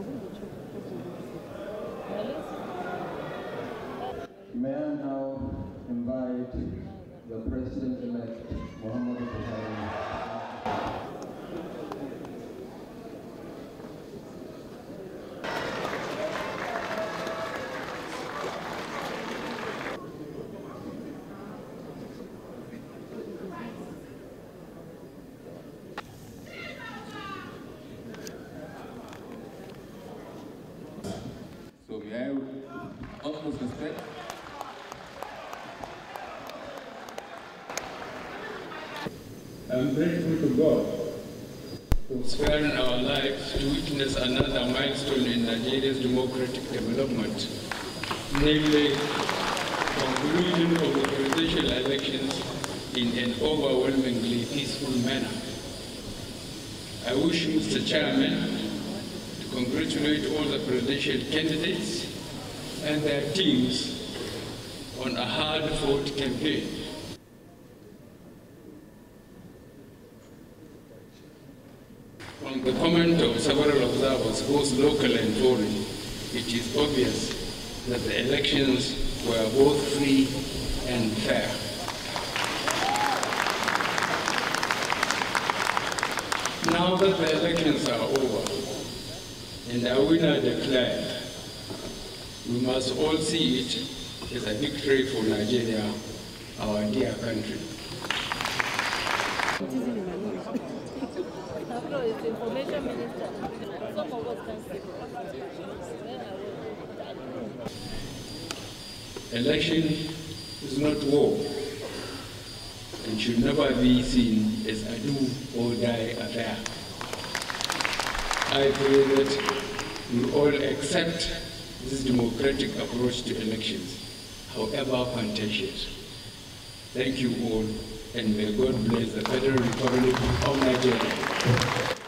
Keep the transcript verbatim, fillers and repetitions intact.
May I now invite the President-elect, Muhammadu Buhari. So we have utmost respect. I'm grateful to God for sparing our lives to witness another milestone in Nigeria's democratic development, namely conclusion of the presidential elections in an overwhelmingly peaceful manner. I wish Mister Chairman to congratulate all the presidential candidates and their teams on a hard-fought campaign. From the comment of several observers, both local and foreign, it is obvious that the elections were both free and fair. Now that the elections are over and a winner declared, we must all see it as a victory for Nigeria, our dear country. Information Minister. Some of us can see. Election is not war and should never be seen as a do or die affair. I pray that we all accept this democratic approach to elections, however contentious. Thank you all, and may God bless the Federal Republic of Nigeria.